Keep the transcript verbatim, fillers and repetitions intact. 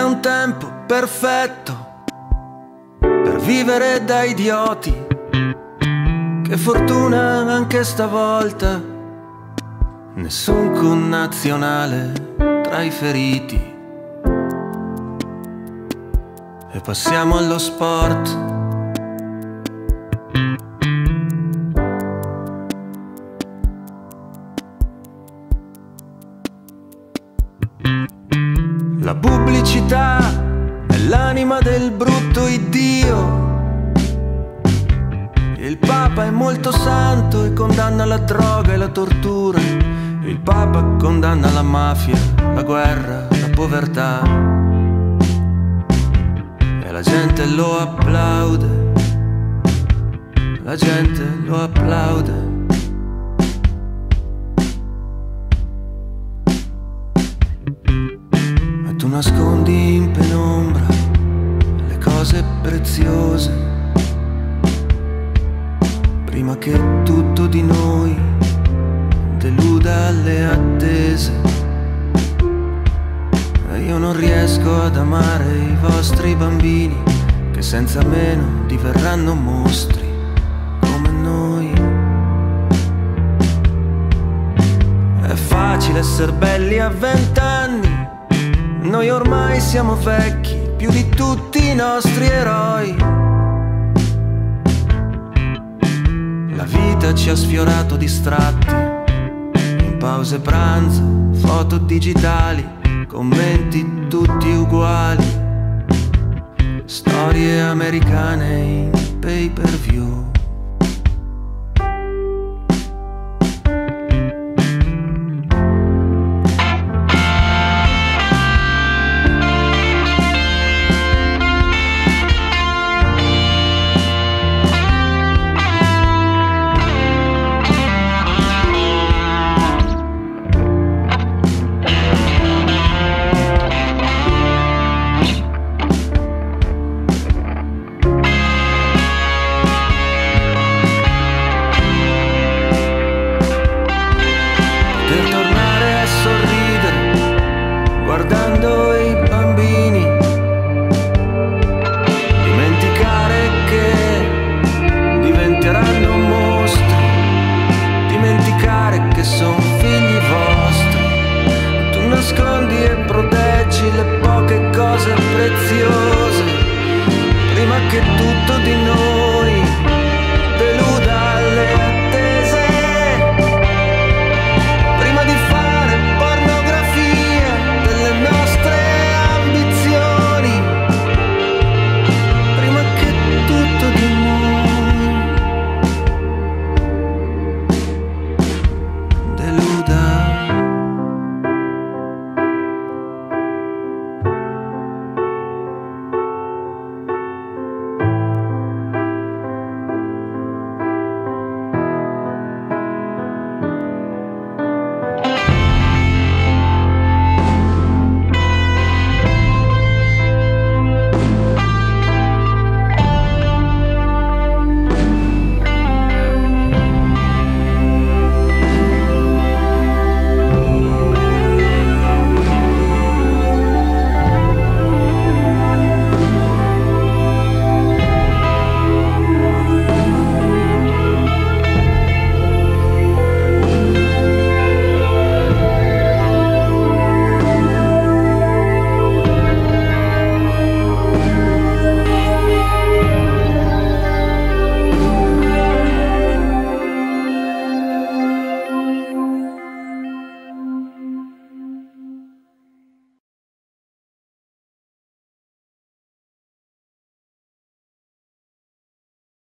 un tempo perfetto per vivere da idioti. Che fortuna anche stavolta, nessun connazionale tra i feriti. E passiamo allo sport. La pubblicità è l'anima del brutto iddio. Il Papa è molto santo e condanna la droga e la tortura. Il Papa condanna la mafia, la guerra, la povertà. E la gente lo applaude. La gente lo applaude. Tu nascondi in penombra le cose preziose, prima che tutto di noi deluda le attese. E io non riesco ad amare i vostri bambini, che senza meno diverranno mostri come noi. È facile essere belli a vent'anni, noi ormai siamo vecchi, più di tutti i nostri eroi. La vita ci ha sfiorato distratti, in pause pranzo, foto digitali, commenti tutti uguali, storie americane in pay per view.